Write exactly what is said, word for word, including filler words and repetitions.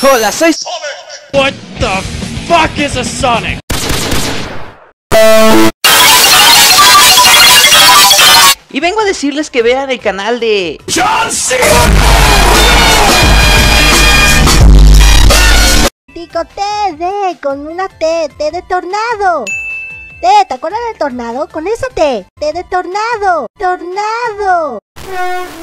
Hola, soy Sonic. What the fuck is a Sonic? Y vengo a decirles que vean el canal de John Cena. VicenticoTD con una T, T de tornado. T, ¿te acuerdas del tornado? Con esa T, T de tornado. Tornado.